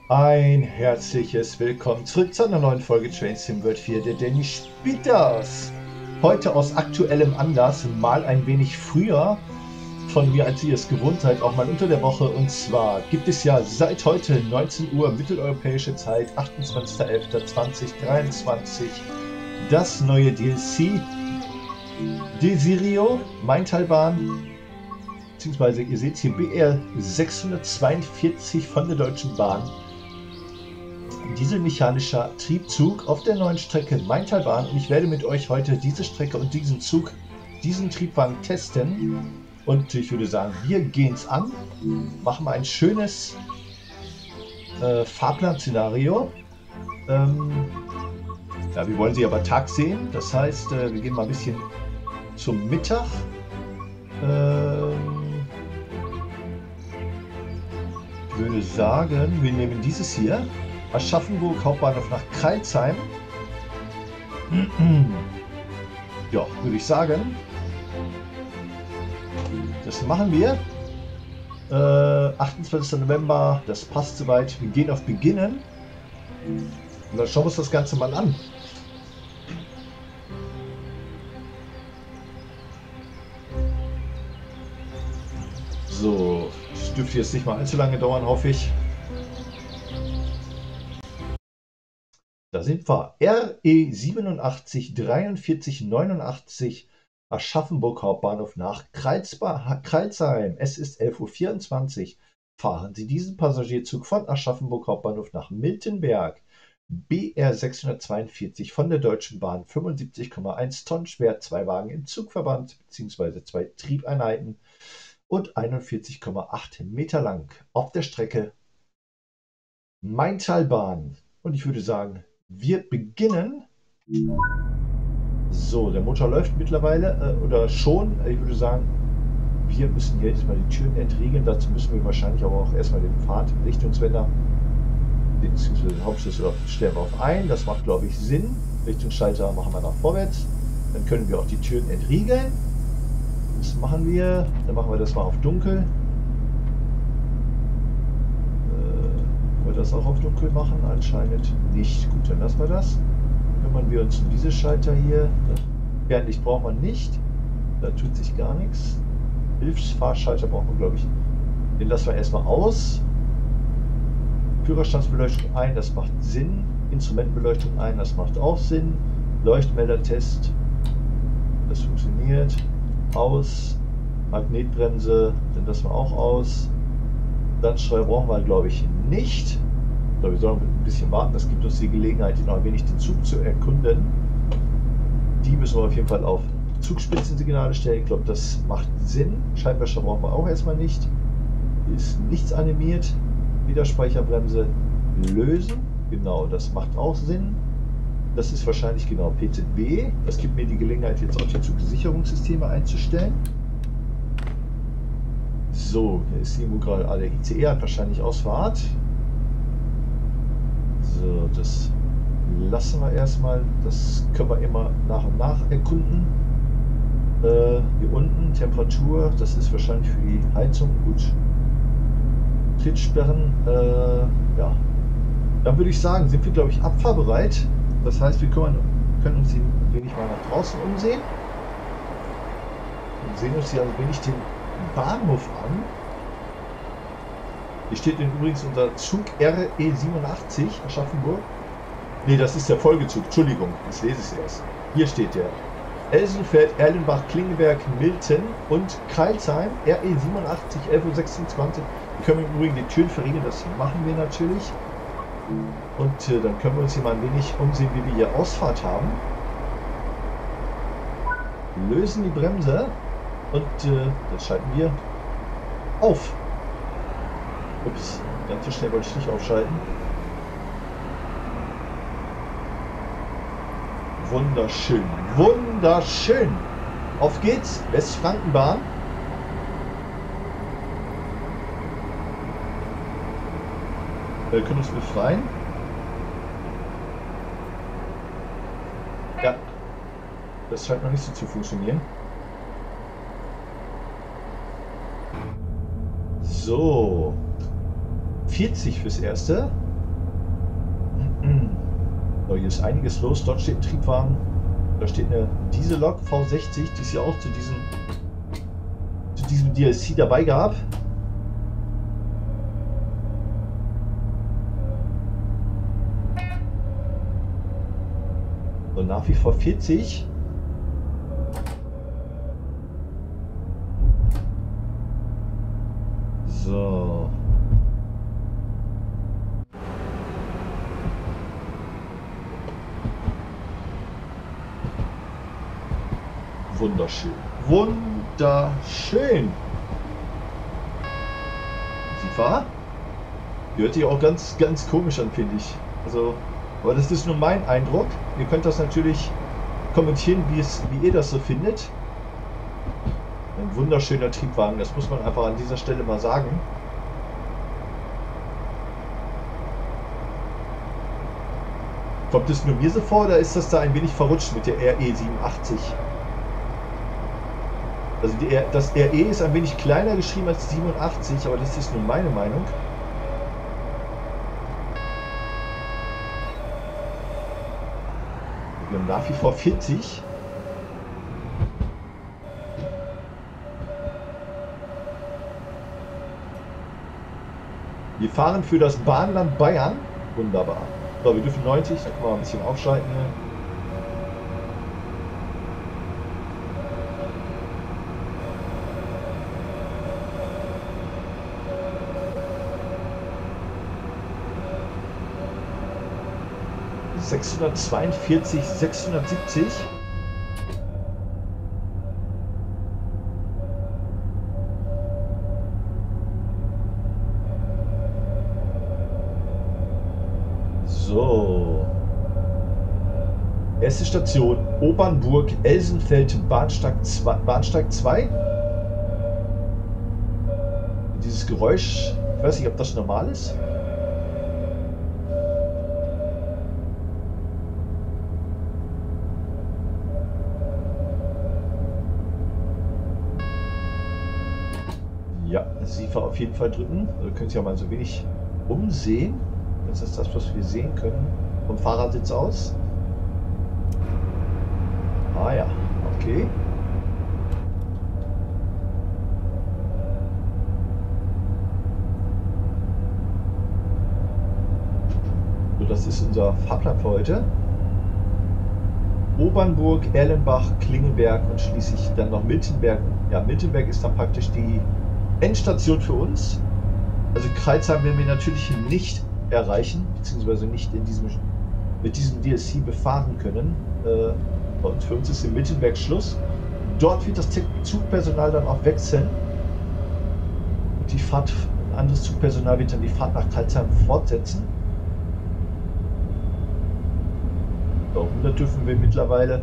Ein herzliches Willkommen zurück zu einer neuen Folge Train Sim World 4, der Danny spielt das. Heute aus aktuellem Anlass, mal ein wenig früher von mir, als ihr es gewohnt seid, auch mal unter der Woche. Und zwar gibt es ja seit heute 19 Uhr mitteleuropäische Zeit, 28.11.2023, das neue DLC Desirio, Maintalbahn, beziehungsweise ihr seht hier BR 642 von der Deutschen Bahn. Dieselmechanischer Triebzug auf der neuen Strecke Maintalbahn, und ich werde mit euch heute diese Strecke und diesen Zug, diesen Triebwagen testen. Und ich würde sagen, wir gehen es an, machen wir ein schönes Fahrplan-Szenario. Ja, wir wollen sie aber Tag sehen, das heißt, wir gehen mal ein bisschen zum Mittag. Ich würde sagen, wir nehmen dieses hier. Aschaffenburg, Hauptbahnhof nach Crailsheim. Ja, würde ich sagen. Das machen wir. 28. November, das passt soweit. Wir gehen auf Beginnen. Und dann schauen wir uns das Ganze mal an. So, das dürfte jetzt nicht mal allzu lange dauern, hoffe ich. Da sind wir. RE 87 43 89 Aschaffenburg Hauptbahnhof nach Crailsheim. Es ist 11:24 Uhr. Fahren Sie diesen Passagierzug von Aschaffenburg Hauptbahnhof nach Miltenberg. BR 642 von der Deutschen Bahn, 75,1 Tonnen schwer, 2 Wagen im Zugverband bzw. 2 Triebeinheiten und 41,8 Meter lang auf der Strecke Maintalbahn. Und ich würde sagen, wir beginnen. So, der Motor läuft mittlerweile oder schon. Ich würde sagen, wir müssen hier jetzt mal die Türen entriegeln. Dazu müssen wir wahrscheinlich aber auch erstmal den Fahrtrichtungswender bzw. den Hauptschlüssel stellen wir auf ein. Das macht, glaube ich, Sinn. Richtungsschalter machen wir nach vorwärts. Dann können wir auch die Türen entriegeln. Das machen wir. Dann machen wir das mal auf dunkel. Wollen wir das auch auf dunkel machen? Anscheinend nicht. Gut, dann lassen wir das. Kümmern wir uns um diese Schalter hier. Fernlicht braucht man nicht. Da tut sich gar nichts. Hilfsfahrschalter braucht man, glaube ich. Den lassen wir erstmal aus. Führerstandsbeleuchtung ein, das macht Sinn. Instrumentenbeleuchtung ein, das macht auch Sinn. Leuchtmeldertest, das funktioniert. Aus. Magnetbremse, den lassen wir auch aus. Bremssteuer brauchen wir, glaube ich, nicht. So, wir sollen ein bisschen warten, das gibt uns die Gelegenheit, noch ein wenig den Zug zu erkunden. Die müssen wir auf jeden Fall auf Zugspitzensignale stellen. Ich glaube, das macht Sinn. Scheinwerfer brauchen wir auch erstmal nicht. Hier ist nichts animiert. Widerspeicherbremse lösen. Genau, das macht auch Sinn. Das ist wahrscheinlich genau PZB. Das gibt mir die Gelegenheit, jetzt auch die Zugsicherungssysteme einzustellen. So, hier ist irgendwo gerade, der ICE hat wahrscheinlich Ausfahrt. So, das lassen wir erstmal. Das können wir immer nach und nach erkunden. Hier unten Temperatur, das ist wahrscheinlich für die Heizung gut. Trittsperren, ja. Dann würde ich sagen, sind wir, glaube ich, abfahrbereit. Das heißt, wir können uns ein wenig mal nach draußen umsehen. Und sehen uns hier ein wenig den Bahnhof an. Hier steht übrigens unser Zug RE 87 Aschaffenburg. Ne, das ist der Folgezug. Entschuldigung, jetzt lese ich es erst. Hier steht der. Elsenfeld, Erlenbach, Klingenberg, Milten und Crailsheim, RE 87, 11:26 Uhr. Wir können im Übrigen die Türen verriegeln, das machen wir natürlich. Und dann können wir uns hier mal ein wenig umsehen, wie wir hier Ausfahrt haben. Lösen die Bremse und das schalten wir auf. Ups, ganz so schnell wollte ich nicht aufschalten. Wunderschön, wunderschön. Auf geht's, Westfrankenbahn. Wir können uns befreien. Ja, das scheint noch nicht so zu funktionieren. So, 40 fürs Erste. So, hier ist einiges los. Dort steht ein Triebwagen. Da steht eine Diesellok V60, die es ja auch zu diesem DLC dabei gab. So, nach wie vor 40. So. Wunderschön. Wunderschön. Sie war? Die hört sich auch ganz, ganz komisch an, finde ich. Also, aber das ist nur mein Eindruck. Ihr könnt das natürlich kommentieren, wie ihr das so findet. Ein wunderschöner Triebwagen, das muss man einfach an dieser Stelle mal sagen. Kommt es nur mir so vor, oder ist das da ein wenig verrutscht mit der RE87? Also das RE ist ein wenig kleiner geschrieben als 87, aber das ist nur meine Meinung. Wir haben nach wie vor 40. Wir fahren für das Bahnland Bayern. Wunderbar. So, wir dürfen 90, dann können wir mal ein bisschen aufschalten. ...642, 670. So. Erste Station, Obernburg, Elsenfeld, Bahnsteig 2. Dieses Geräusch, ich weiß nicht, ob das normal ist. Ja, SIFA auf jeden Fall drücken. Also könnt ihr ja mal so wenig umsehen. Das ist das, was wir sehen können vom Fahrersitz aus. Ah ja, okay. So, das ist unser Fahrplan für heute. Obernburg, Erlenbach, Klingenberg und schließlich dann noch Miltenberg. Ja, Miltenberg ist dann praktisch die Endstation für uns. Also Crailsheim werden wir natürlich nicht erreichen, beziehungsweise nicht mit diesem DLC befahren können. Und für uns ist in Miltenberg Schluss. Dort wird das Zugpersonal dann auch wechseln. Und ein anderes Zugpersonal wird dann die Fahrt nach Crailsheim fortsetzen. So, 100 dürfen wir mittlerweile.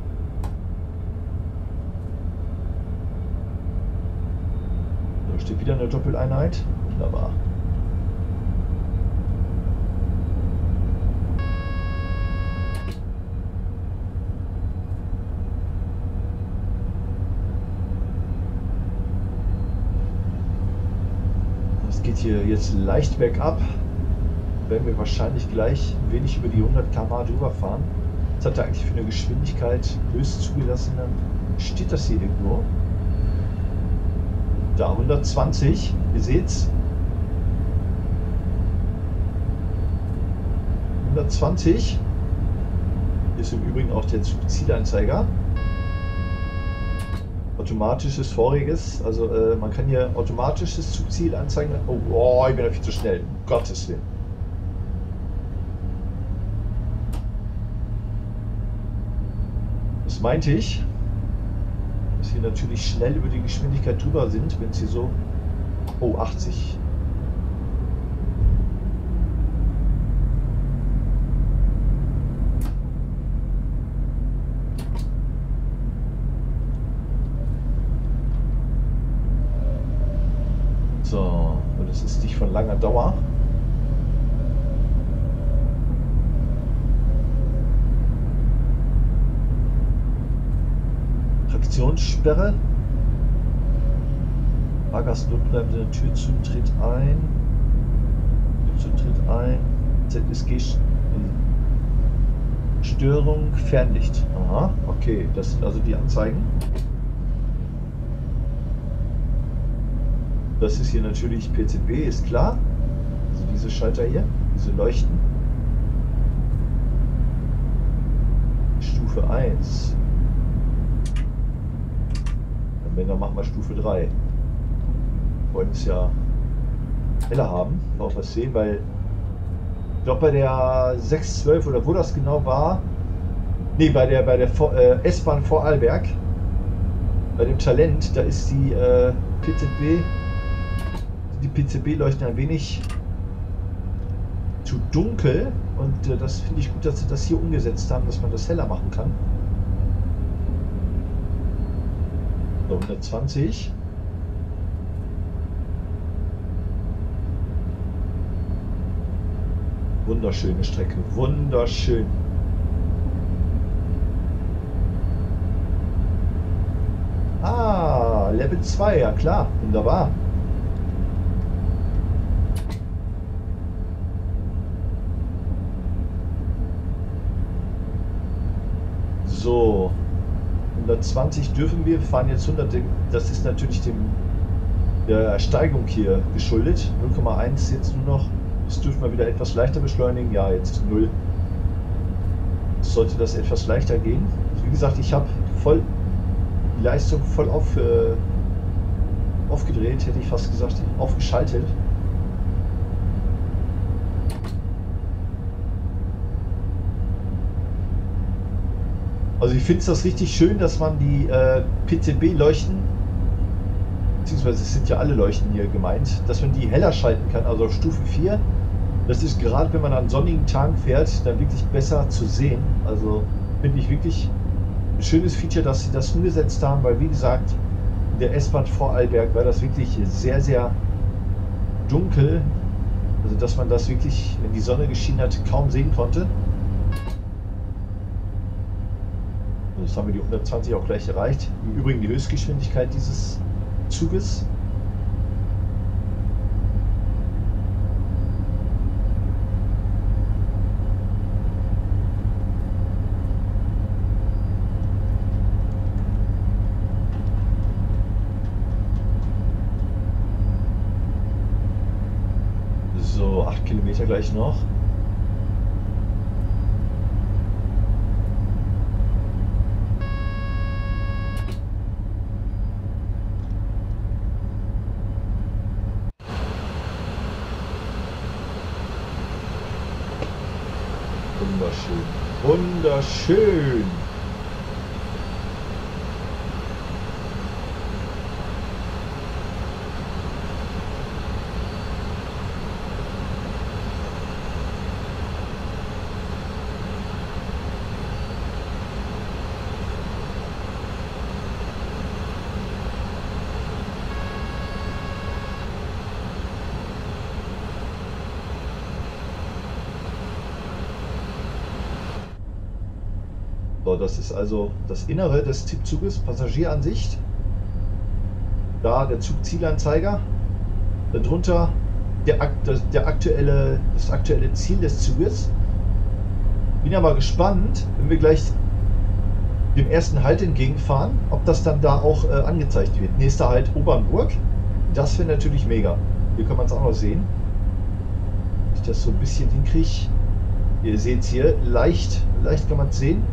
Da steht wieder eine Doppeleinheit. Wunderbar. Es geht hier jetzt leicht bergab. Werden wir wahrscheinlich gleich ein wenig über die 100 km/h drüber fahren. Was hat er eigentlich für eine Geschwindigkeit höchst zugelassen? Steht das hier irgendwo? Da 120, ihr seht's. 120. Hier ist im Übrigen auch der Zugzielanzeiger. Automatisches voriges, also man kann hier automatisches Zugziel anzeigen. Oh, ich bin da viel zu schnell, um Gottes Willen. Das meinte ich, dass wir natürlich schnell über die Geschwindigkeit drüber sind, wenn sie so... Oh, 80. So, und das ist nicht von langer Dauer. Traktionssperre. Fahrgastnotbremse, Türzutritt ein. Türzutritt ein. ZSG. Störung, Fernlicht. Aha, okay, das sind also die Anzeigen. Das ist hier natürlich PCB, ist klar. Also diese Schalter hier, diese Leuchten. Stufe 1. Dann machen wir Stufe 3. Wir wollen es ja heller haben, auch was sehen, weil ich glaube bei der 612 oder wo das genau war, nee, bei der S-Bahn Vorarlberg, bei dem Talent, da ist die PCB-Leuchten ein wenig zu dunkel und das finde ich gut, dass sie das hier umgesetzt haben, dass man das heller machen kann. So, 120. Wunderschöne Strecke, wunderschön. Ah, Level 2, ja klar, wunderbar. So, 120 dürfen wir, fahren jetzt 100, das ist natürlich der Steigung hier geschuldet. 0,1 jetzt nur noch, das dürfen wir wieder etwas leichter beschleunigen, ja jetzt ist 0. Sollte das etwas leichter gehen. Wie gesagt, ich habe voll die Leistung voll aufgedreht, hätte ich fast gesagt, aufgeschaltet. Also ich finde es das richtig schön, dass man die PCB-Leuchten, beziehungsweise es sind ja alle Leuchten hier gemeint, dass man die heller schalten kann, also auf Stufe 4. Das ist gerade, wenn man an sonnigen Tagen fährt, dann wirklich besser zu sehen. Also finde ich wirklich ein schönes Feature, dass sie das umgesetzt haben, weil wie gesagt, in der S-Bahn Vorarlberg war das wirklich sehr, sehr dunkel. Also dass man das wirklich, wenn die Sonne geschienen hat, kaum sehen konnte. Jetzt haben wir die 120 auch gleich erreicht. Im Übrigen die Höchstgeschwindigkeit dieses Zuges. So, 8 Kilometer gleich noch. Wunderschön. Wunderschön. So, das ist also das Innere des Zuges, Passagieransicht. Da der Zugzielanzeiger. Darunter das aktuelle Ziel des Zuges. Bin ja mal gespannt, wenn wir gleich dem ersten Halt entgegenfahren, ob das dann da auch angezeigt wird. Nächster Halt Obernburg. Das wäre natürlich mega. Hier kann man es auch noch sehen. Wenn ich das so ein bisschen hinkriege. Ihr seht es hier, leicht kann man es sehen.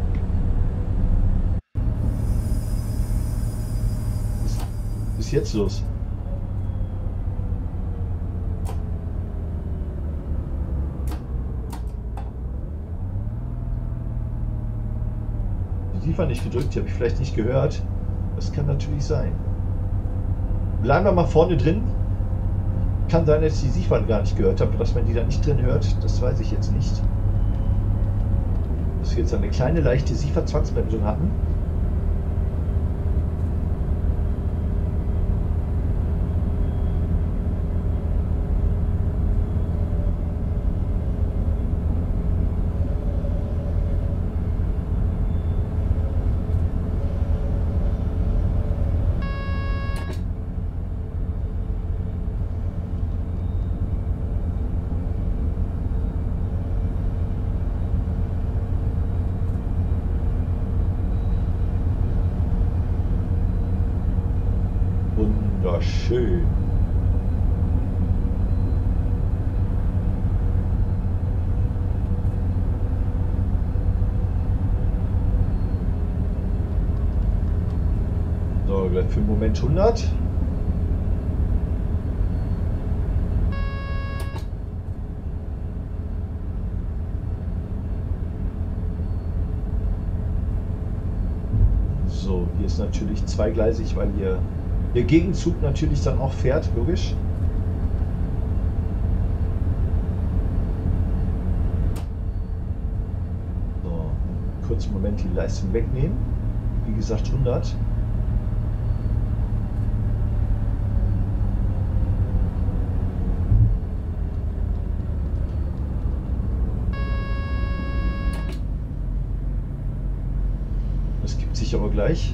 Was ist jetzt los? Die war nicht gedrückt, die habe ich vielleicht nicht gehört. Das kann natürlich sein. Bleiben wir mal vorne drin. Kann sein, dass ich die Siefern gar nicht gehört habe, dass man die da nicht drin hört. Das weiß ich jetzt nicht. Dass wir jetzt eine kleine, leichte Siefer-Zwangsbremsung hatten. aber schön. So, gleich für den Moment 100. So, hier ist natürlich zweigleisig, weil hier der Gegenzug natürlich dann auch fährt, logisch. So, kurzen Moment die Leistung wegnehmen. Wie gesagt 100. Das gibt sich aber gleich.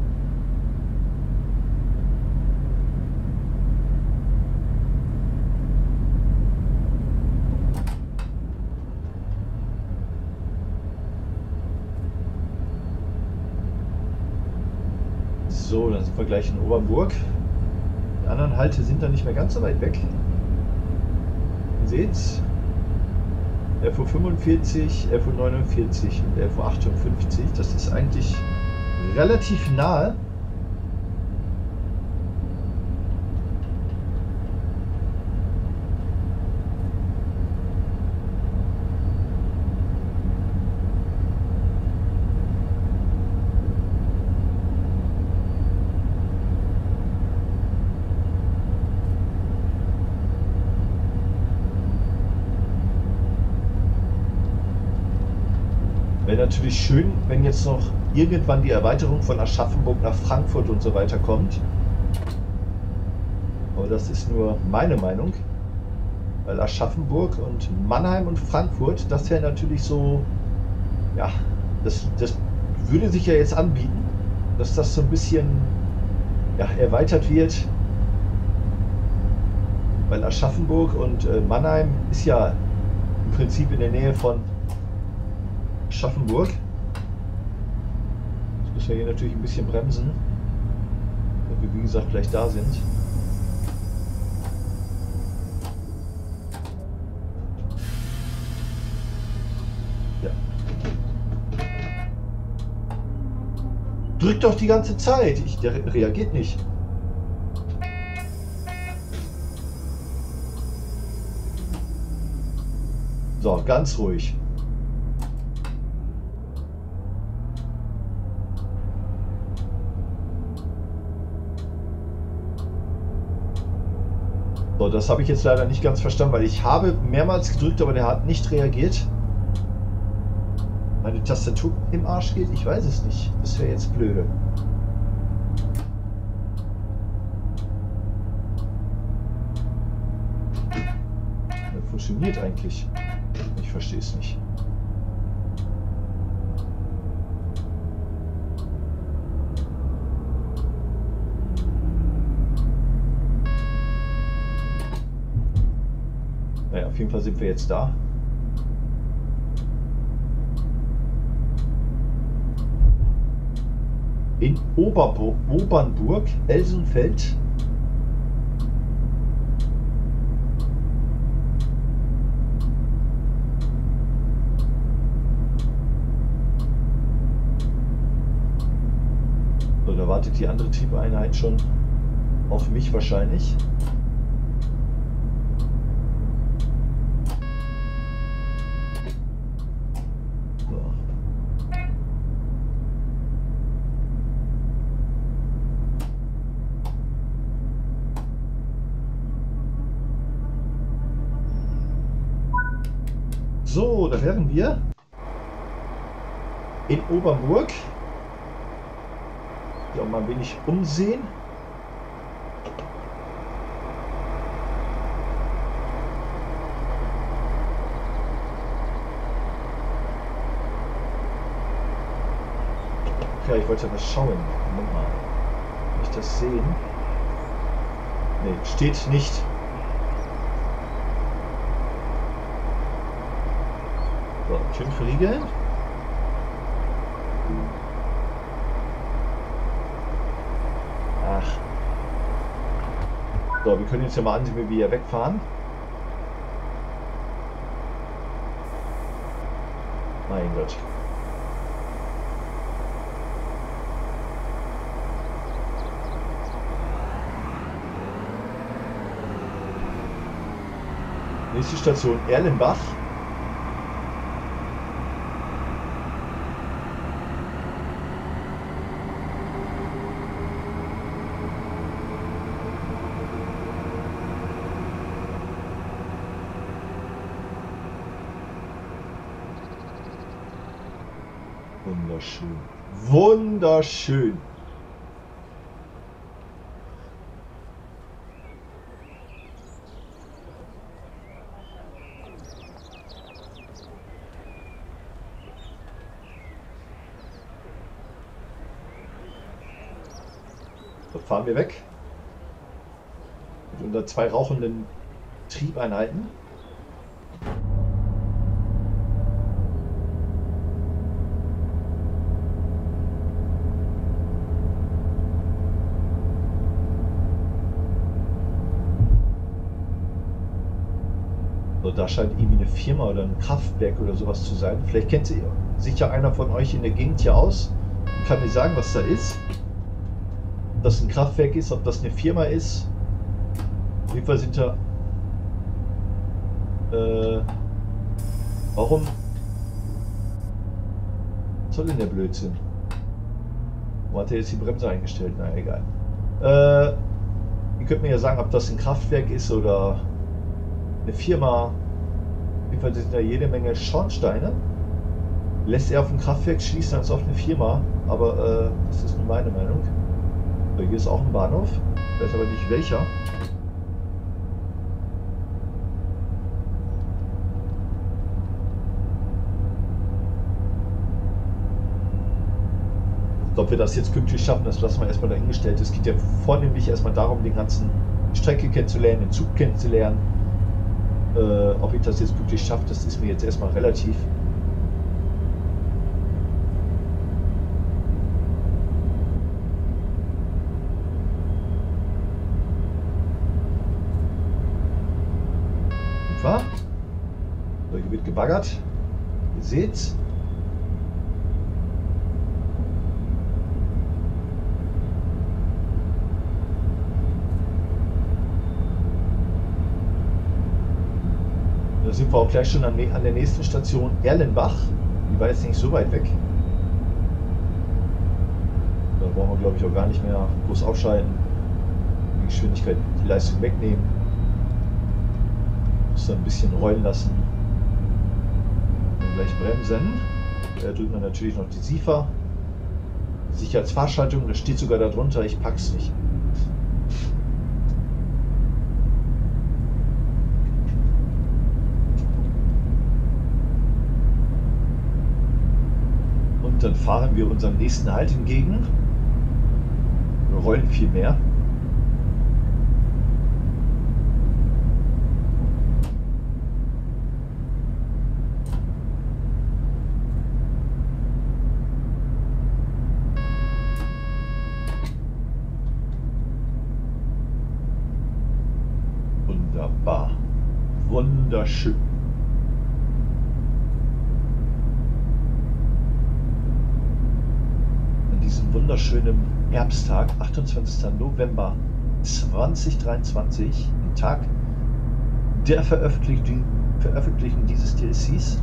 So, dann sind wir gleich in Obernburg. Die anderen Halte sind dann nicht mehr ganz so weit weg. Ihr seht's. FO 45, FO 49 und FO 58. Das ist eigentlich relativ nahe. Wäre natürlich schön, wenn jetzt noch irgendwann die Erweiterung von Aschaffenburg nach Frankfurt und so weiter kommt. Aber das ist nur meine Meinung. Weil Aschaffenburg und Mannheim und Frankfurt, das wäre natürlich so, ja, das würde sich ja jetzt anbieten, dass das so ein bisschen ja, erweitert wird. Weil Aschaffenburg und Mannheim ist ja im Prinzip in der Nähe von Aschaffenburg. Jetzt müssen wir hier natürlich ein bisschen bremsen, wenn wir wie gesagt gleich da sind. Ja. Drückt doch die ganze Zeit. Der reagiert nicht. So, ganz ruhig. So, das habe ich jetzt leider nicht ganz verstanden, weil ich habe mehrmals gedrückt, aber der hat nicht reagiert. Meine Tastatur im Arsch geht? Ich weiß es nicht. Das wäre jetzt blöde. Das funktioniert eigentlich. Ich verstehe es nicht. Naja, auf jeden Fall sind wir jetzt da. In Obernburg, Elsenfeld. So, da wartet die andere Triebeinheit schon auf mich wahrscheinlich. So, da wären wir in Obernburg. Ja, mal ein wenig umsehen. Ja, ich wollte was schauen. Moment mal. Kann ich das sehen? Ne, steht nicht. So, schön verriegeln. Ach. So, wir können jetzt ja mal ansehen, wie wir hier wegfahren. Mein Gott. Nächste Station Erlenbach. Wunderschön. Wunderschön. So, fahren wir weg. Mit unter 2 rauchenden Triebeinheiten. So, da scheint irgendwie eine Firma oder ein Kraftwerk oder sowas zu sein. Vielleicht kennt sich ja einer von euch in der Gegend hier aus und kann mir sagen, was da ist. Ob das ein Kraftwerk ist, ob das eine Firma ist. Auf jeden Fall sind da... warum? Was soll denn der Blödsinn? Wo hat er jetzt die Bremse eingestellt? Na egal. Ihr könnt mir ja sagen, ob das ein Kraftwerk ist oder eine Firma. Auf jeden Fall sind da jede Menge Schornsteine. Lässt er auf ein Kraftwerk schließen als auf eine Firma, aber das ist nur meine Meinung. So, hier ist auch ein Bahnhof, ich weiß aber nicht welcher. Ob wir das jetzt pünktlich schaffen, das lassen wir erstmal dahingestellt. Es geht ja vornehmlich erstmal darum, die Strecke kennenzulernen, den Zug kennenzulernen. Ob ich das jetzt pünktlich schaffe, das ist mir jetzt erstmal relativ. So, hier wird gebaggert. Ihr seht's. Da sind wir auch gleich schon an der nächsten Station Erlenbach. Die war jetzt nicht so weit weg. Da brauchen wir, glaube ich, auch gar nicht mehr groß aufschalten. Die Geschwindigkeit, die Leistung wegnehmen. Muss dann ein bisschen rollen lassen. Und gleich bremsen. Da drückt man natürlich noch die SIFA. Sicherheitsfahrschaltung, das steht sogar darunter, ich pack's nicht. Und dann fahren wir unserem nächsten Halt entgegen. Wir rollen viel mehr. Wunderbar. Wunderschön. An diesem wunderschönen Herbsttag, 28. November 2023, am Tag der Veröffentlichung dieses DLCs.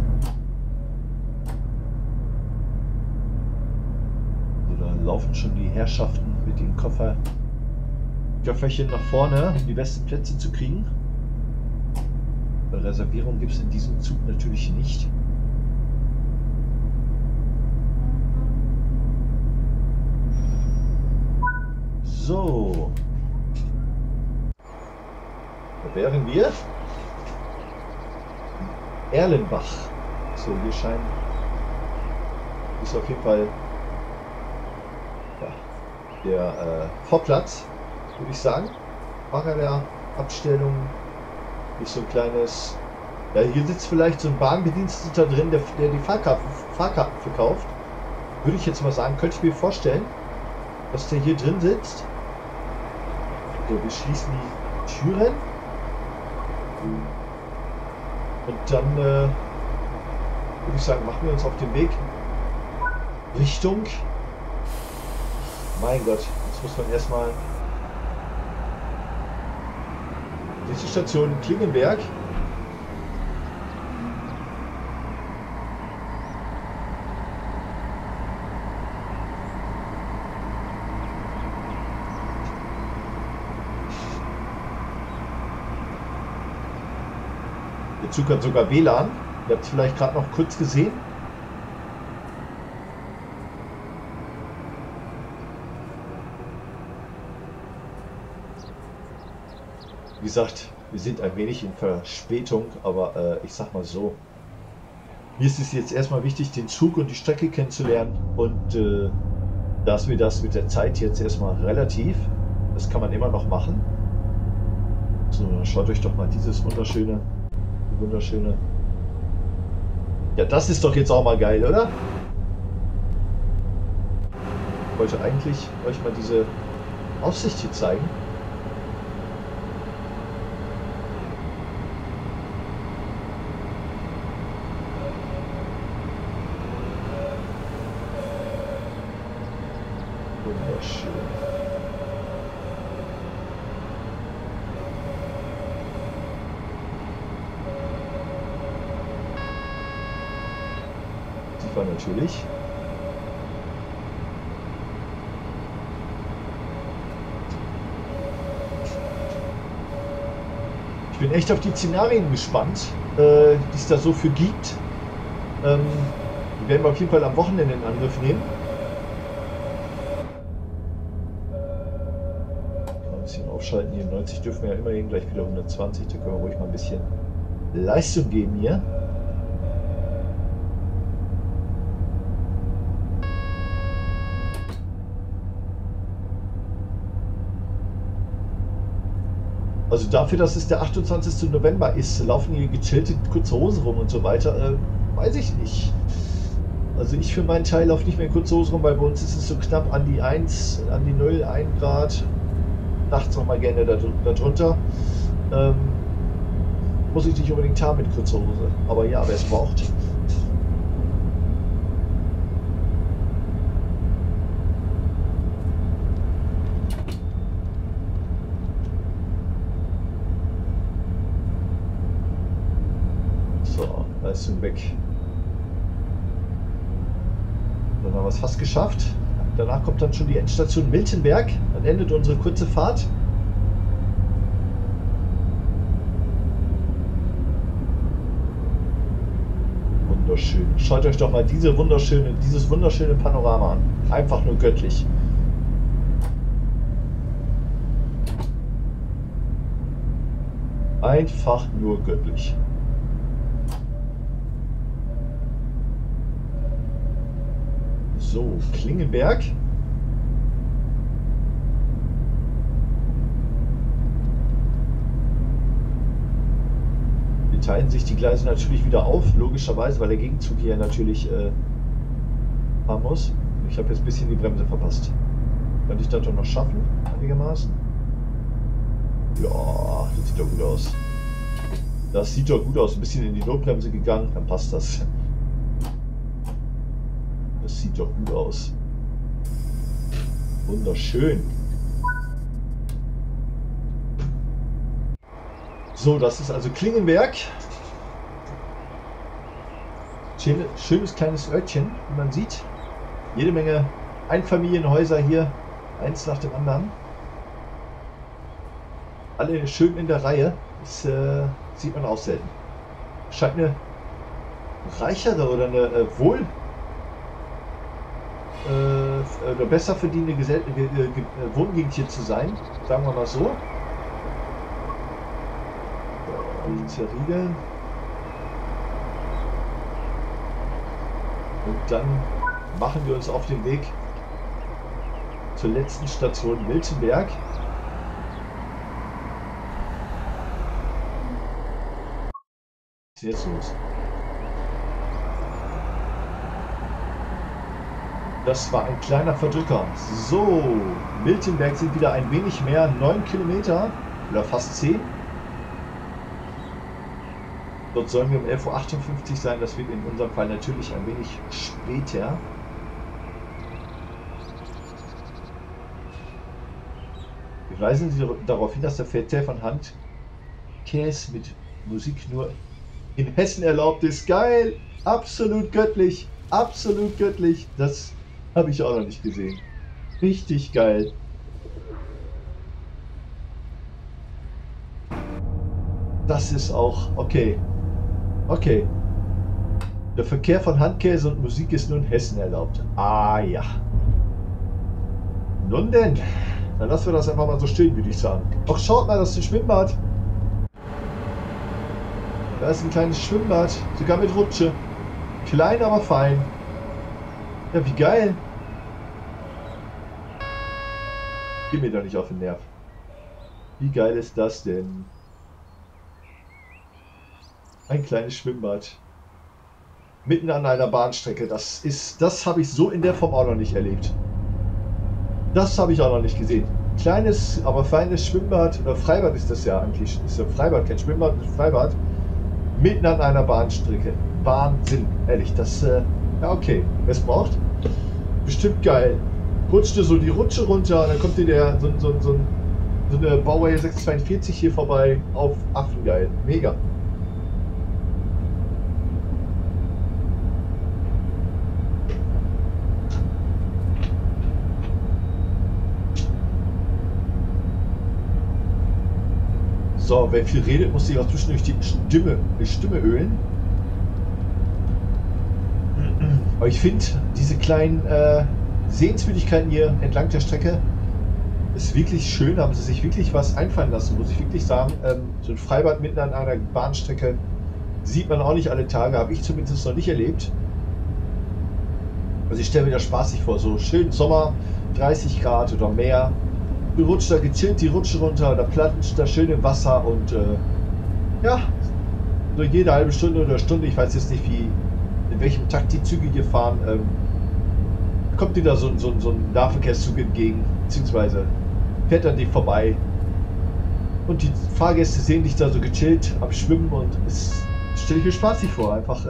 So, da laufen schon die Herrschaften mit den Köfferchen nach vorne, um die besten Plätze zu kriegen. Reservierung gibt es in diesem Zug natürlich nicht. So. Da wären wir. Erlenbach. So, hier scheint. Ist auf jeden Fall ja, der Vorplatz, würde ich sagen. Fahrräderabstellung. Ist so ein kleines. Ja, hier sitzt vielleicht so ein Bahnbediensteter drin, der die Fahrkarten verkauft. Würde ich jetzt mal sagen, könnte ich mir vorstellen, dass der hier drin sitzt. So, wir schließen Türen. Und dann würde ich sagen, machen wir uns auf den Weg Richtung. Mein Gott, jetzt muss man erstmal. Diese Station Klingenberg. Der Zug hat sogar WLAN. Ihr habt es vielleicht gerade noch kurz gesehen. Wie gesagt, wir sind ein wenig in Verspätung, aber ich sag mal so. Mir ist es jetzt erstmal wichtig, den Zug und die Strecke kennenzulernen und dass wir das mit der Zeit jetzt erstmal relativ, das kann man immer noch machen. So, dann schaut euch doch mal dieses wunderschöne. Ja, das ist doch jetzt auch mal geil, oder? Ich wollte eigentlich euch mal diese Aussicht hier zeigen. Wunderschön. Die war natürlich. Ich bin echt auf die Szenarien gespannt, die es da so für gibt. Die werden wir auf jeden Fall am Wochenende in Angriff nehmen. Ein bisschen aufschalten hier. 90 dürfen wir ja immerhin gleich wieder 120. Da können wir ruhig mal ein bisschen Leistung geben hier. Also dafür, dass es der 28. November ist, laufen hier gechillte kurze Hose rum und so weiter, weiß ich nicht. Also ich für meinen Teil laufe nicht mehr in kurze Hose rum, weil bei uns ist es so knapp an die 1, an die 0, 1 Grad. Nachts noch mal gerne darunter. Muss ich nicht unbedingt haben mit kurzer Hose. Aber ja, wer es braucht. Leistung weg. Dann haben wir es fast geschafft. Danach kommt dann schon die Endstation Miltenberg. Dann endet unsere kurze Fahrt. Wunderschön. Schaut euch doch mal dieses wunderschöne Panorama an. Einfach nur göttlich. Einfach nur göttlich. So, Klingenberg. Wir teilen sich die Gleise natürlich wieder auf, logischerweise, weil der Gegenzug hier natürlich fahren muss. Ich habe jetzt ein bisschen die Bremse verpasst. Kann ich das doch noch schaffen, einigermaßen? Ja, das sieht doch gut aus. Das sieht doch gut aus. Ein bisschen in die Notbremse gegangen, dann passt das. Das sieht doch gut aus. Wunderschön. So, das ist also Klingenberg. Schönes kleines Örtchen, wie man sieht. Jede Menge Einfamilienhäuser hier, eins nach dem anderen. Alle schön in der Reihe. Das sieht man auch selten. Scheint eine reichere oder eine oder besser verdienende Wohngegend hier zu sein, sagen wir mal so. Jetzt hier riegeln. Und dann machen wir uns auf den Weg zur letzten Station Miltenberg. Was ist jetzt los? Das war ein kleiner Verdrücker. So, Miltenberg sind wieder ein wenig mehr, 9 Kilometer. oder fast 10. Dort sollen wir um 11:58 Uhr sein, das wird in unserem Fall natürlich ein wenig später. Wir weisen Sie darauf hin, dass der Verkehr von Handkäse mit Musik nur in Hessen erlaubt ist. Geil! Absolut göttlich! Absolut göttlich! Das habe ich auch noch nicht gesehen. Richtig geil! Das ist auch okay. Okay. Der Verkehr von Handkäse und Musik ist nur in Hessen erlaubt. Ah ja. Nun denn, dann lassen wir das einfach mal so stehen, würde ich sagen. Ach, schaut mal, das ist ein Schwimmbad. Da ist ein kleines Schwimmbad, sogar mit Rutsche. Klein, aber fein. Ja, wie geil. Geh mir doch nicht auf den Nerv. Wie geil ist das denn? Ein kleines Schwimmbad. Mitten an einer Bahnstrecke. Das habe ich so in der Form auch noch nicht erlebt. Das habe ich auch noch nicht gesehen. Kleines, aber feines Schwimmbad, oder Freibad ist das ja eigentlich. Ist ja Freibad, kein Schwimmbad, ist Freibad. Mitten an einer Bahnstrecke. Wahnsinn, ehrlich. Das, ja okay. Wer es braucht, bestimmt geil. Rutschte so die Rutsche runter, dann kommt dir so eine Baureihe 642 hier vorbei. Auf Affengeil. Mega. So, wer viel redet, muss sich auch zwischendurch die Stimme ölen. Aber ich finde, diese kleinen Sehenswürdigkeiten hier entlang der Strecke ist wirklich schön. Haben sie sich wirklich was einfallen lassen, muss ich wirklich sagen. So ein Freibad mitten an einer Bahnstrecke sieht man auch nicht alle Tage, habe ich zumindest noch nicht erlebt. Also ich stelle mir das spaßig vor, so schön Sommer, 30 Grad oder mehr. Du rutscht da gechillt die Rutsche runter, da planscht da schön im Wasser und ja, so jede halbe Stunde oder Stunde, ich weiß jetzt nicht in welchem Takt die Züge hier fahren, kommt dir da so ein Nahverkehrszug entgegen, beziehungsweise fährt an dir vorbei und die Fahrgäste sehen dich da so gechillt am Schwimmen und es stelle ich mir spaßig vor, einfach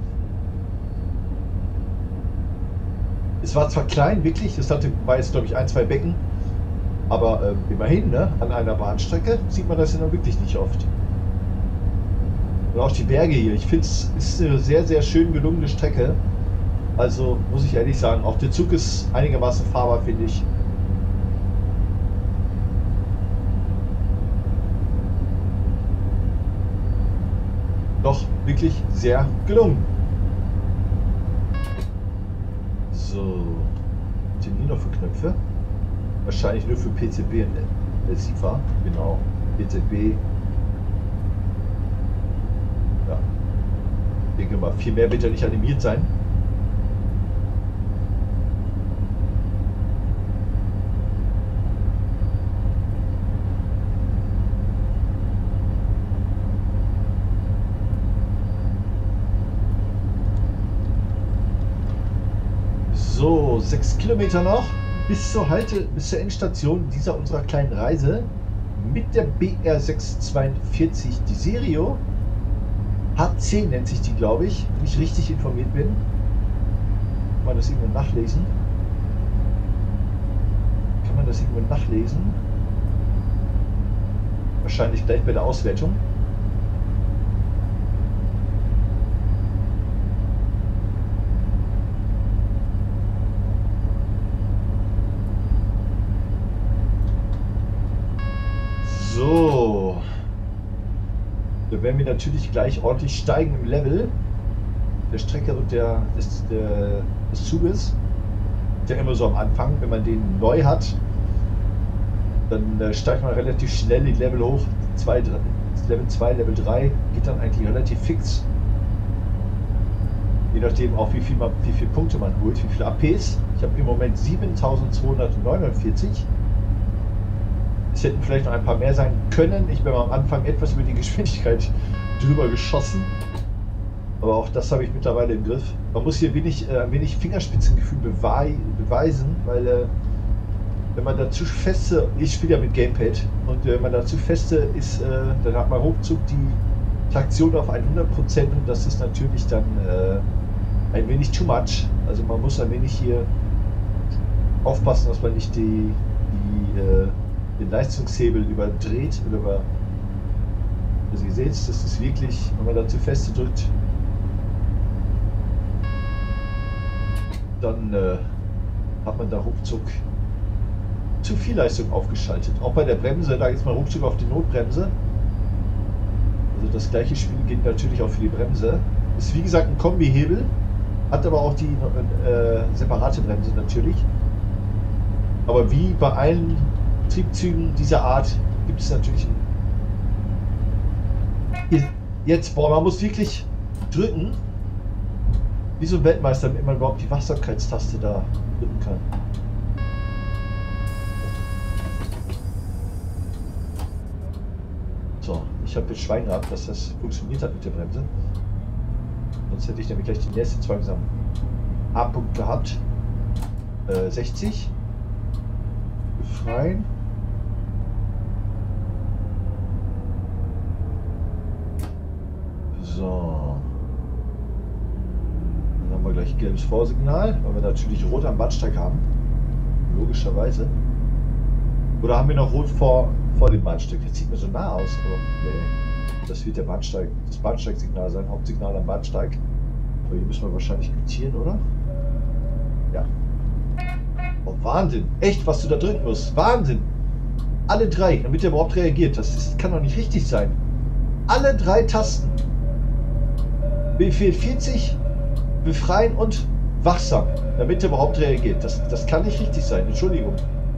es war zwar klein, wirklich, es war jetzt glaube ich 1, 2 Becken. Aber immerhin, ne, an einer Bahnstrecke sieht man das ja noch wirklich nicht oft. Und auch die Berge hier. Ich finde es ist eine sehr, sehr schön gelungene Strecke. Also muss ich ehrlich sagen, auch der Zug ist einigermaßen fahrbar, finde ich. Doch wirklich sehr gelungen. So, was sind hier noch für Knöpfe? Wahrscheinlich nur für PCB und SIFA. Genau. PCB. Ja. Ich denke mal, viel mehr wird ja nicht animiert sein. So, 6 Kilometer noch. Bis zur Endstation dieser unserer kleinen Reise mit der BR642, die Serio H10 nennt sich die, glaube ich, wenn ich richtig informiert bin. Kann man das irgendwo nachlesen? Wahrscheinlich gleich bei der Auswertung. So, da werden wir natürlich gleich ordentlich steigen im Level der Strecke und des Zuges. Ja, immer so am Anfang, wenn man den neu hat, dann steigt man relativ schnell die Level hoch. Level 2, Level 3 geht dann eigentlich relativ fix. Je nachdem auch wie viele Punkte man holt, wie viele APs. Ich habe im Moment 7249. Es hätten vielleicht noch ein paar mehr sein können. Ich bin am Anfang etwas über die Geschwindigkeit drüber geschossen. Aber auch das habe ich mittlerweile im Griff. Man muss hier ein wenig Fingerspitzengefühl beweisen, weil wenn man dazu feste, ich spiele ja mit Gamepad, und wenn man dazu feste ist, dann hat man ruckzuck die Traktion auf 100% und das ist natürlich dann ein wenig too much. Also man muss ein wenig hier aufpassen, dass man nicht den Leistungshebel überdreht oder über. Also ihr seht, das ist wirklich, wenn man dazu feste drückt, dann hat man da ruckzuck zu viel Leistung aufgeschaltet. Auch bei der Bremse, da geht mal ruckzuck auf die Notbremse. Also das gleiche Spiel geht natürlich auch für die Bremse. Ist wie gesagt ein Kombihebel, hat aber auch die separate Bremse natürlich. Aber wie bei allen Triebzügen dieser Art gibt es natürlich jetzt, boah, man muss wirklich drücken, wie so ein Weltmeister, damit man überhaupt die Wachsamkeitstaste da drücken kann. So, ich habe jetzt Schwein gehabt, dass das funktioniert hat mit der Bremse. Sonst hätte ich nämlich gleich die nächste Zweigsam A-Punkt gehabt. 60. Befreien. So. Dann haben wir gleich gelbes Vorsignal, weil wir natürlich rot am Bahnsteig haben. Logischerweise. Oder haben wir noch rot vor dem Bahnsteig? Das sieht mir so nah aus. Aber nee. Das wird der Bahnsteig, das Bahnsteigsignal sein, Hauptsignal am Bahnsteig. Aber hier müssen wir wahrscheinlich quittieren, oder? Ja. Oh, Wahnsinn. Echt, was du da drücken musst. Wahnsinn. Alle drei, damit er überhaupt reagiert. Das kann doch nicht richtig sein. Alle drei Tasten. Befehl 40, befreien und wachsam, damit er überhaupt reagiert. Das kann nicht richtig sein. Entschuldigung.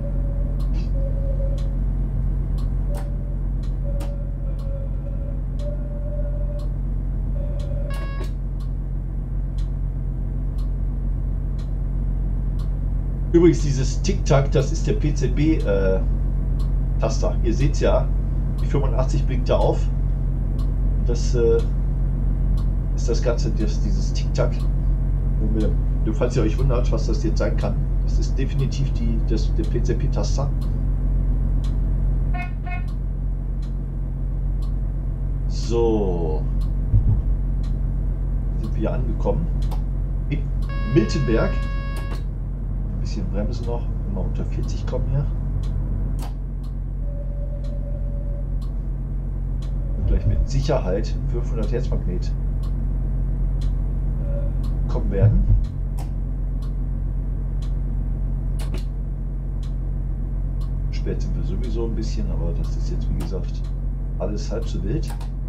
Übrigens, dieses Tic-Tac, das ist der PCB-Taster. Ihr seht ja, die 85 blinkt da auf. Das ist das Ganze, dieses Tic-Tac. Falls ihr euch wundert, was das jetzt sein kann, das ist definitiv der PCB-Taster. So. Sind wir hier angekommen. In Miltenberg. Ein bisschen bremsen noch, immer unter 40 kommen hier. Und gleich mit Sicherheit 500 Hertz Magnet kommen werden. Spät sind wir sowieso ein bisschen, aber das ist jetzt wie gesagt alles halb so wild.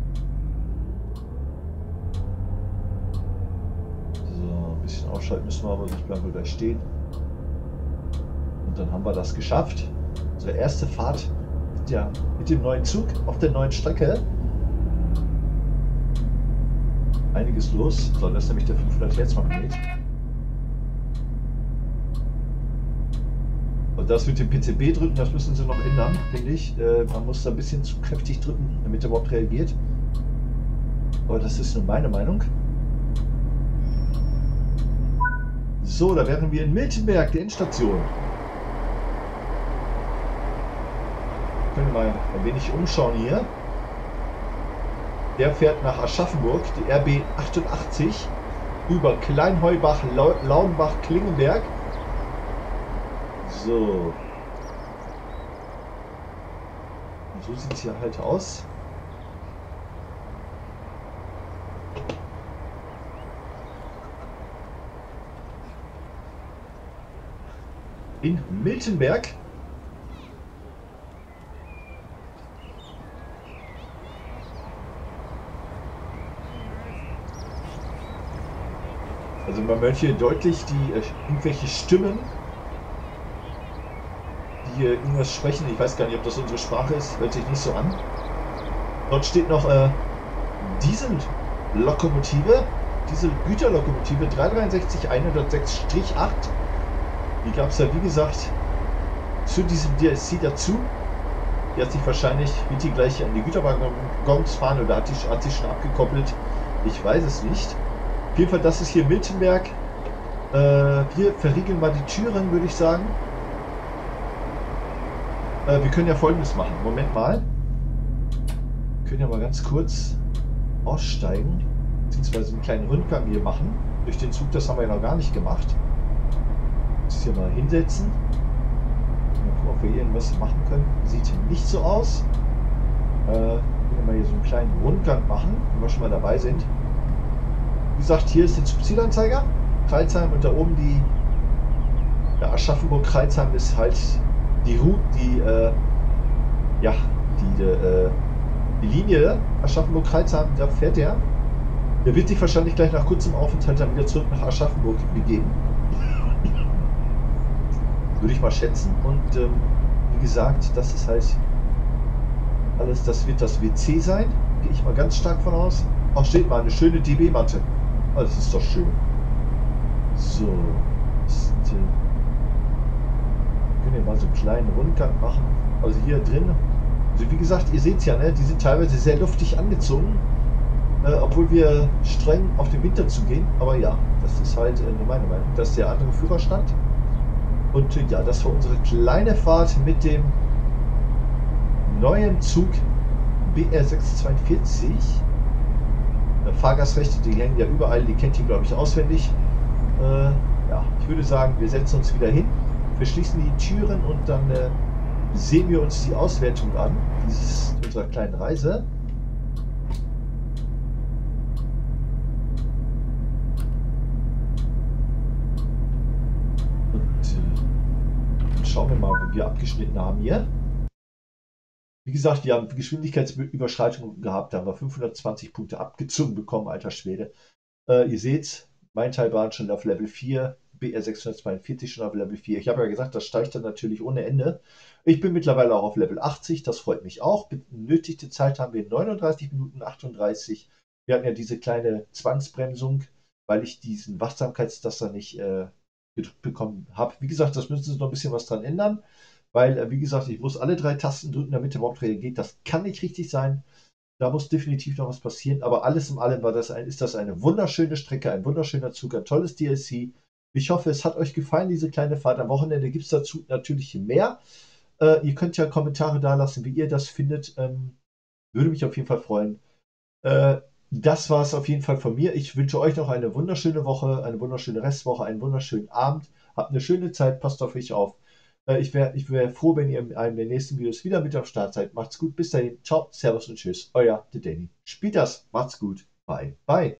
So, ein bisschen ausschalten müssen wir, aber sonst bleiben wir gleich stehen. Und dann haben wir das geschafft. Unsere erste Fahrt mit dem neuen Zug auf der neuen Strecke. Einiges los. So, das ist nämlich der 500 Hertz Magnet. Und das mit dem PCB drücken, das müssen sie noch ändern, finde ich. Man muss da ein bisschen zu kräftig drücken, damit er überhaupt reagiert. Aber das ist nur meine Meinung. So, da wären wir in Miltenberg, der Endstation. Können wir mal ein wenig umschauen hier. Der fährt nach Aschaffenburg, die RB 88, über Kleinheubach, Lauenbach, Klingenberg. So. Und so sieht es hier halt aus. In Miltenberg. Also man hört hier deutlich irgendwelche Stimmen, die hier irgendwas sprechen. Ich weiß gar nicht, ob das unsere Sprache ist, hört sich nicht so an. Dort steht noch Diesellokomotive, Dieselgüterlokomotive 363 106-8. Die gab es ja wie gesagt zu diesem DSC dazu. Die hat sich wahrscheinlich mit die gleich an die Güterwaggons fahren oder hat sie schon abgekoppelt. Ich weiß es nicht. Auf jeden Fall, das ist hier Miltenberg. Wir verriegeln mal die Türen, würde ich sagen. Wir können ja Folgendes machen. Moment mal. Wir können ja mal ganz kurz aussteigen, beziehungsweise einen kleinen Rundgang hier machen. Durch den Zug, das haben wir ja noch gar nicht gemacht. Uns hier mal hinsetzen. Mal gucken, ob wir irgendwas machen können. Sieht nicht so aus. Können wir mal hier so einen kleinen Rundgang machen, wenn wir schon mal dabei sind. Wie gesagt, hier ist der Zugzielanzeiger. Crailsheim und da oben die ja, Aschaffenburg-Crailsheim ist halt die Route, die Linie Aschaffenburg-Crailsheim, da fährt er. Der wird sich wahrscheinlich gleich nach kurzem Aufenthalt dann wieder zurück nach Aschaffenburg begeben. Würde ich mal schätzen. Und wie gesagt, das ist halt alles, das wird das WC sein. Gehe ich mal ganz stark von aus. Auch steht mal eine schöne DB-Matte. Oh, das ist doch schön. So. Können wir mal so einen kleinen Rundgang machen. Also hier drin. Also wie gesagt, ihr seht es ja, ne? Die sind teilweise sehr luftig angezogen. Obwohl wir streng auf den Winter zugehen. Aber ja, das ist halt nur meine Meinung. Das ist der andere Führerstand. Und ja, das war unsere kleine Fahrt mit dem neuen Zug BR642. Fahrgastrechte, die hängen ja überall, die kennt ihr, glaube ich, auswendig. Ja, ich würde sagen, wir setzen uns wieder hin, verschließen die Türen und dann sehen wir uns die Auswertung an, unserer kleinen Reise. Und dann schauen wir mal, wo wir abgeschnitten haben hier. Wie gesagt, wir haben Geschwindigkeitsüberschreitungen gehabt, da haben wir 520 Punkte abgezogen bekommen, alter Schwede. Ihr seht, mein Teil war schon auf Level 4, BR642 schon auf Level 4. Ich habe ja gesagt, das steigt dann natürlich ohne Ende. Ich bin mittlerweile auch auf Level 80, das freut mich auch. Benötigte Zeit haben wir 39 Minuten 38. Wir hatten ja diese kleine Zwangsbremsung, weil ich diesen Wachsamkeitstaster nicht gedrückt bekommen habe. Wie gesagt, das müssen sie noch ein bisschen was dran ändern, weil, wie gesagt, ich muss alle 3 Tasten drücken, damit der überhaupt reagiert. Das kann nicht richtig sein. Da muss definitiv noch was passieren, aber alles in allem ist das eine wunderschöne Strecke, ein wunderschöner Zug, ein tolles DLC. Ich hoffe, es hat euch gefallen, diese kleine Fahrt. Am Wochenende gibt es dazu natürlich mehr. Ihr könnt ja Kommentare da lassen, wie ihr das findet. Würde mich auf jeden Fall freuen. Das war es auf jeden Fall von mir. Ich wünsche euch noch eine wunderschöne Woche, eine wunderschöne Restwoche, einen wunderschönen Abend. Habt eine schöne Zeit, passt auf euch auf. Ich wär froh, wenn ihr in einem der nächsten Videos wieder mit am Start seid. Macht's gut, bis dahin. Ciao, Servus und Tschüss. Euer The Danny. Spielt das. Macht's gut. Bye. Bye.